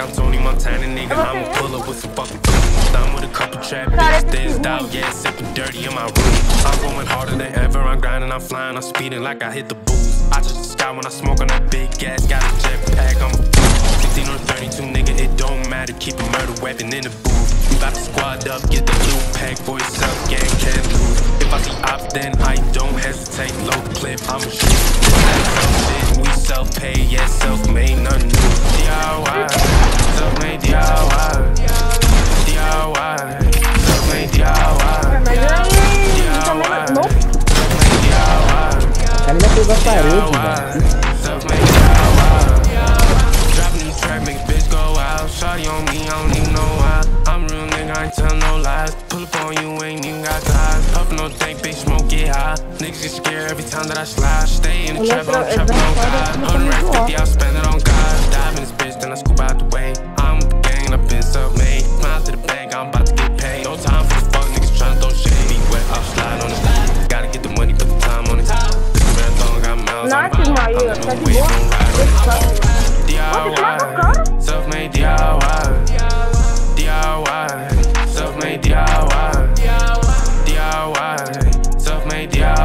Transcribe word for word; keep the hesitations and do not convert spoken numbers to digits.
I'm Tony Montana, nigga. I'ma pull up with some fucking proof. I'm with a couple trap bitches, thizzed out, yeah, sipping dirty in my room. I'm going harder than ever, I'm grinding, I'm flying, I'm speeding like I hit the booth. I touch the sky when I smoke on that big gas, got a jetpack, I'm a fifteen or thirty-two, nigga, it don't matter, keep a murder weapon in the booth. You gotta squad up, get the loot pack for yourself, gang can't lose. If I see ops, then I don't hesitate, low clip, I'ma shoot. We self-paid, yeah, self-made, nothing new. D I Y, self-made D I Y, D I Y, self-made D I Y, D I Y, self-made D I Y. Ele já pegou a parede, velho. Dropping the track, make bitch go out. Shawty on me, I don't even know why. I'm a real nigga, I ain't tell no lies. Pull up on you, ain't even got ties. Puffin' no dank, bitch, smoke get high. Niggas get scared every time that I slide. Stay in the trap, I'm trapping on God. Hundred racks, fifty, I'll spend it on God. Dive in this bitch, then I scoop out the way. I'm with the gang, I've been self-made. Smile to the bank, I'm about to get paid. No time for the fuck niggas tryna throw shade. Be wet, I'll slide on it. Gotta get the money, put the time on it. This marathon got miles on it. I'm the new wave, don't ride on it. D I Y, self-made D I Y, D I Y, self-made D I Y, D I Y, self-made D I Y.